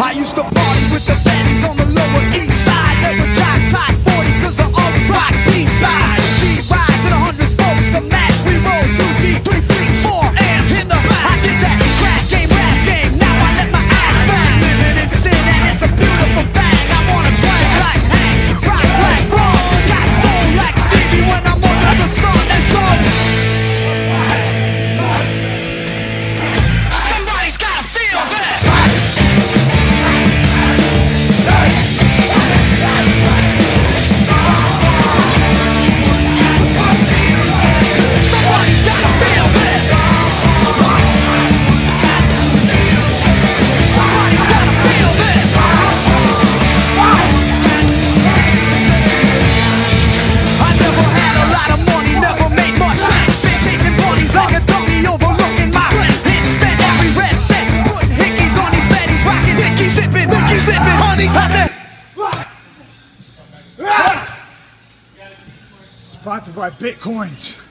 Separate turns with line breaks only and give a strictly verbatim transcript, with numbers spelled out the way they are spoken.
I used to party with the baddies on the Lower East Side. Never drive Clock forty cause I always rock B-side. G rides in a hundred spokes, the match we roll. Two D, three feet, four amps in the back. I did that crack game, rap game, now I let my ass bang. Living in sin and it's a beautiful thing. I wanna twang like Hank, rock like Ron, got soul like Stevie when I'm under the sun. And so somebody's gotta feel this. Somebody's gotta feel this. Somebody's gotta feel this. I never had a lot of money, never made much sense. Been chasing bunnies like a donkey, overlooking my rent. Spent every red cent, putting hickeys on these beddies, rocking dickies, sipping, dickies, sipping, honeys out there.
Sponsored by Bitcoins.